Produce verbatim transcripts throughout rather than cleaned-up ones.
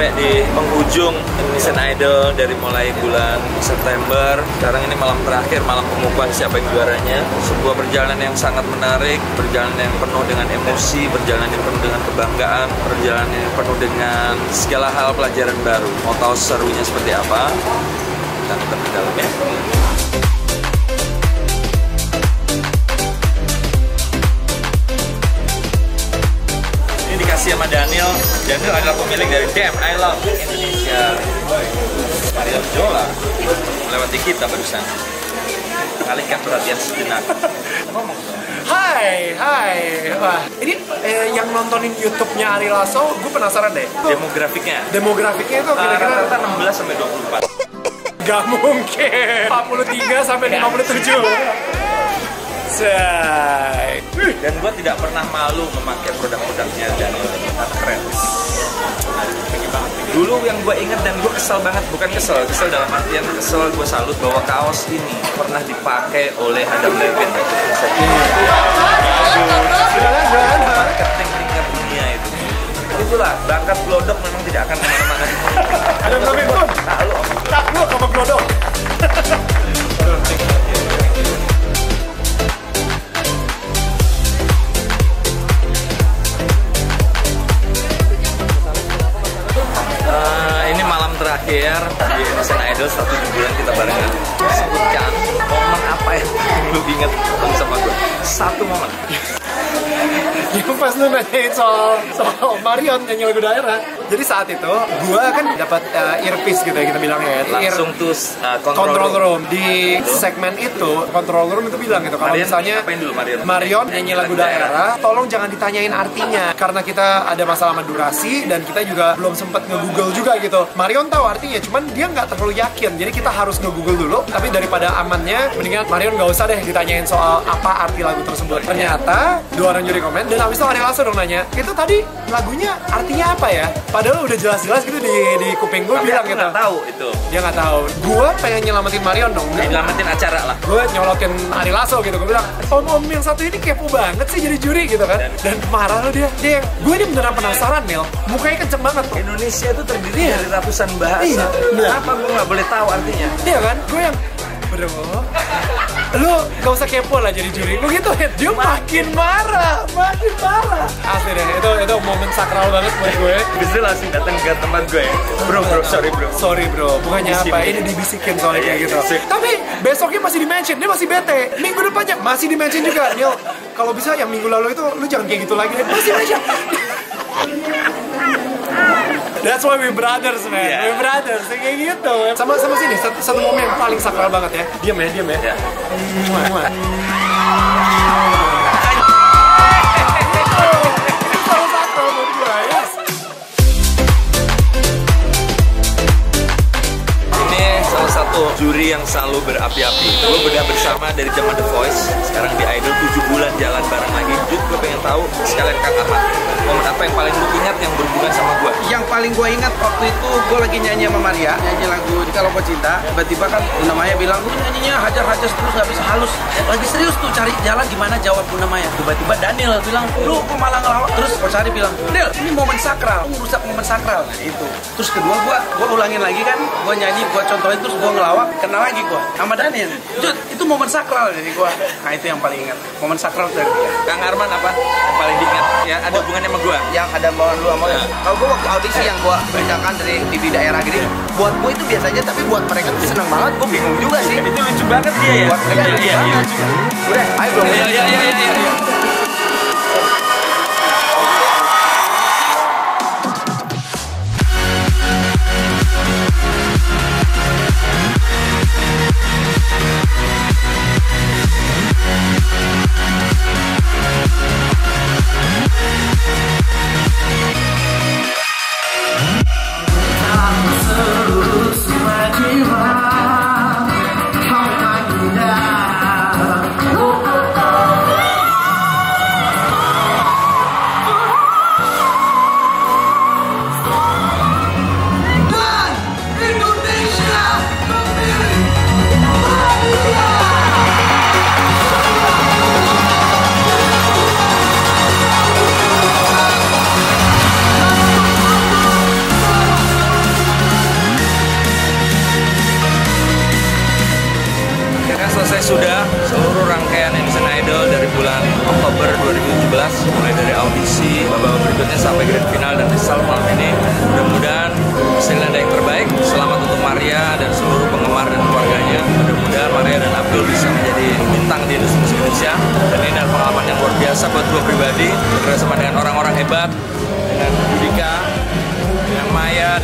sampai di penghujung Indonesian Idol dari mulai bulan September. Sekarang ini malam terakhir, malam pengumuman siapa yang juaranya. Sebuah perjalanan yang sangat menarik, perjalanan yang penuh dengan emosi, perjalanan yang penuh dengan kebanggaan, perjalanan yang penuh dengan segala hal pelajaran baru. Mau tahu serunya seperti apa? Kita nonton di dalam ya. Dikasih sama Daniel. Daniel adalah pemilik dari Damn I Love Indonesia. Marion Jola melewati kita barusan. Mengalihkan perhatian sejenak. Ngomong dong. Hai, hai. Wah, ini eh, yang nontonin YouTube-nya Ari Lasso, gue penasaran deh. Demografiknya. Demografiknya itu kira-kira rata-rata enam belas sampai dua puluh empat. Gak mungkin. empat puluh tiga sampai lima puluh tujuh. Say. Dan gue tidak pernah malu memakai produk-produknya Daniel, karena keren. Dulu yang gue inget dan gue kesel banget, bukan kesel, kesel dalam artian kesel, gue salut bahwa kaos ini pernah dipakai oleh Adam Levine. Marketing tingkat dunia itu. Itulah, bakat Glodok memang tidak akan kemana-mana. Adam Levine pun tak lu, tak lu sama Glodok. Terakhir di Indonesian Idol setelah tujuh bulan kita barengan. Sebutkan momen apa yang lu inget sama gue? Satu momen. Yang pas lu nanyain soal soal Marion nyanyi lagu daerah. Jadi saat itu gue kan dapat uh, earpiece gitu ya kita bilangnya ya. Langsung tuh uh, control, control room. room Di itu. Segmen itu control room itu bilang gitu kalau misalnya dulu, Marion? Marion nyanyi lagu daerah, tolong jangan ditanyain artinya karena kita ada masalah sama durasi dan kita juga belum sempat nge-google juga gitu. Marion tahu artinya, cuman dia nggak terlalu yakin. Jadi kita harus nge-google dulu. Tapi daripada amannya, mendingan Marion nggak usah deh ditanyain soal apa arti lagu tersebut. Ternyata dua orang juri komen dan habis itu Ari Lasso dong nanya, itu tadi lagunya artinya apa ya? Padahal udah jelas-jelas gitu di di kuping gue bilang gitu. Nggak tahu itu. Dia nggak tahu. Gue pengen nyelamatin Marion dong. Nyelamatin acara lah. Gue nyolotin Ari Lasso gitu. Gue bilang, om-om yang satu ini kepo banget sih jadi juri gitu kan. Dan, dan marah lo dia. Dia yang, gue ini beneran penasaran Nil. Mukanya kenceng banget. Indonesia itu terdiri dari ratusan bahasa. Iya. Kenapa gue nggak boleh tahu artinya? Iya kan? Gue yang, bro, lu gak usah kepo lah jadi juri. Lu gitu ya, dia makin marah, makin marah. Asli deh, itu itu momen sakral banget buat gue. Bisa langsung datang ke tempat gue. Bro, bro, sorry bro. Sorry bro, bukannya apa, ini dibisikin soalnya kayak gitu. Tapi besoknya masih di-mention, dia masih bete. Minggu depannya masih di-mention juga. Nil, kalau bisa yang minggu lalu itu lu jangan kayak gitu lagi. Masih mention. That's why we brothers, man. Yeah. We brothers, kayak gitu. Sama-sama sini, satu, satu momen yang paling sakral banget ya. Diam ya, diam ya. Yeah. Mwah, mwah. Ini salah satu juri yang selalu berapi-api. Gue udah bersama dari zaman The Voice. Sekarang di Idol tujuh bulan jalan bareng lagi. Jut, gue pengen tahu sekalian Kang Arman, momen apa yang paling lu ingat yang berhubungan sama gue? Yang paling gue ingat waktu itu gue lagi nyanyi sama Maria, nyanyi lagu Kalau Kau Cinta. Tiba-tiba kan Bunda Maya bilang, lu nyanyinya hajar-hajar terus gak bisa halus. Lagi serius tuh cari jalan gimana jawab Bunda Maya. Tiba-tiba Daniel bilang, lu kok malah ngelawak. Terus Coach Ari bilang, Daniel ini momen sakral, lu merusak momen sakral. Nah itu. Terus kedua gue, gue ulangin lagi kan, gue nyanyi, gue contohin terus gue ngelawak, kena lagi gue sama Daniel. Jut, itu momen sakral jadi gue. Nah itu yang paling ingat, momen sakral dari dia. Kang Arman apa yang paling diingat? Ya ada hubungannya sama gue? Yang ada bawaan lu sama ya. Kalau gue waktu audisi yang gue kerjakan dari T V daerah gini, buat gue itu biasa aja, tapi buat mereka tuh seneng banget. Gue bingung juga sih. Itu lucu banget dia ya. Buat mereka lucu iya, banget. Iya, udah, ayo belum. Iya, iya, iya, iya, iya.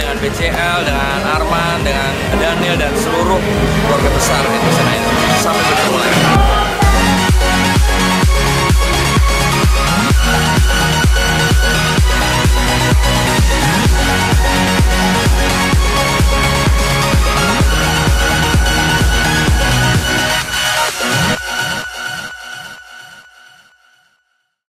dengan B C L, dengan Arman, dengan Daniel dan seluruh keluarga besar Indonesian Idol. Sampai bertemu lagi.